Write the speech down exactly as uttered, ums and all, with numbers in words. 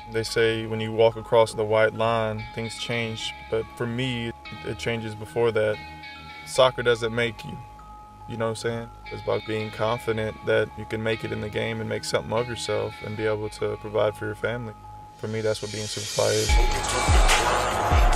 They say when you walk across the white line, things change, but for me, it changes before that. Soccer doesn't make you, you know what I'm saying? It's about being confident that you can make it in the game and make something of yourself and be able to provide for your family. For me, that's what being Superfly is.